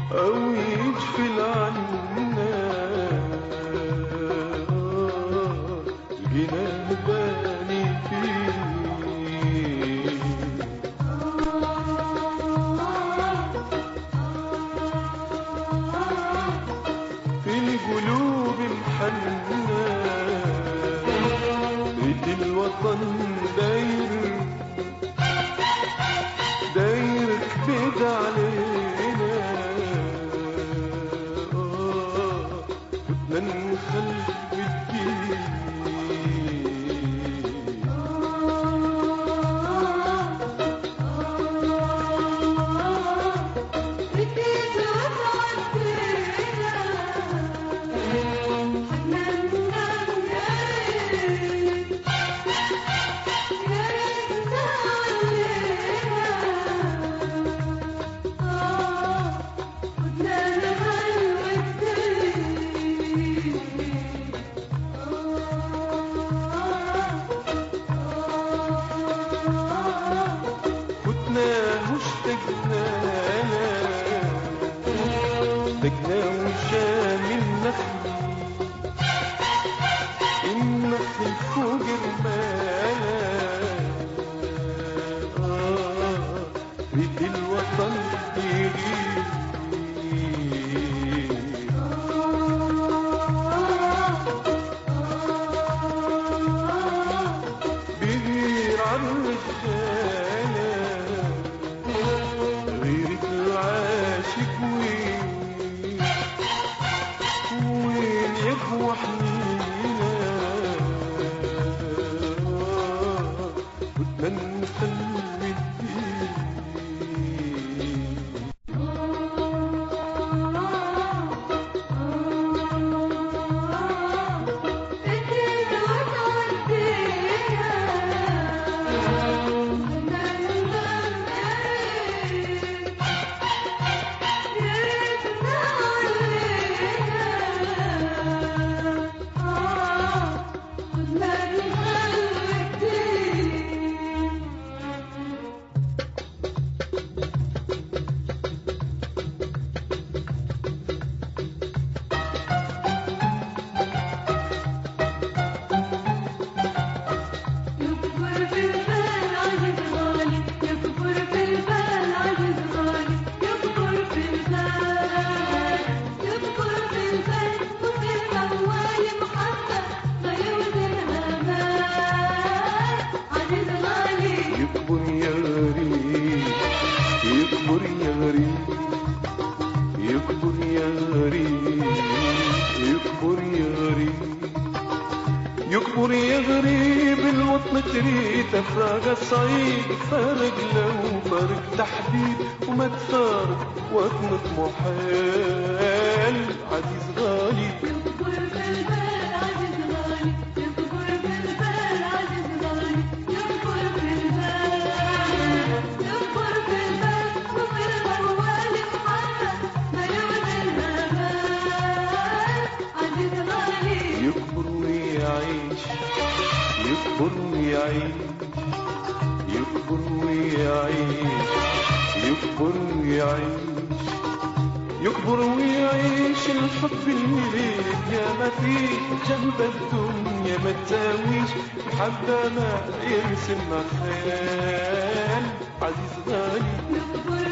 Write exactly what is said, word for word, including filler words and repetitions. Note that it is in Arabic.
أو يجفل عنا الجنان باني فيه في القلوب الحنة بيت الوطن داير داير كبد علينا بدنا نخلي الدين اشتقنا وشام النخل النخل فوق المال بيت الوطن يغيب بيغير عن الرجالة غيرك العاشق وين وين يقوى حنينا بدنا نخلي الدين يكبر يا غريب يكبر يا غريب يكبر يا غريب يكبر يا غريب الوطن تريد افراغ الصعيد فارق لو فارق تحديد وما تفارق وطنك محال عزيز غالي يكبر بالبال عزيز غالي يكبر بالبال عزيز غالي يكبر بالبال يكبر بالبال وفي الغوال محمد ما يوزنها بال عزيز غالي يكبر ويعيش يكبر ويعيش يكبر ويعيش يكبر ويعيش يكبر ويعيش الحب اللي ليك يا ما فيه جنب الدنيا ما تساويش محبة ما يرسم خيال عزيز غالي